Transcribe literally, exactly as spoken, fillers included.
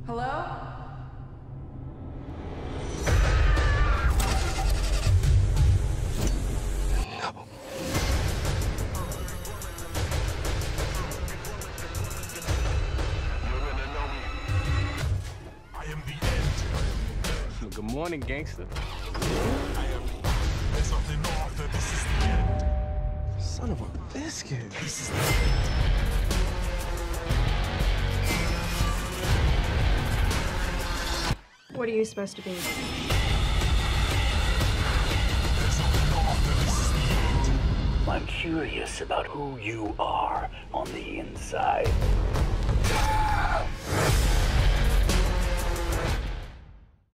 Hello? No. I am the end. Good morning, gangster. I am. There's nothing after. This is the end. Son of a biscuit. This is the end. What are you supposed to be? There's nothing after. This is the end. I'm curious about who you are on the inside.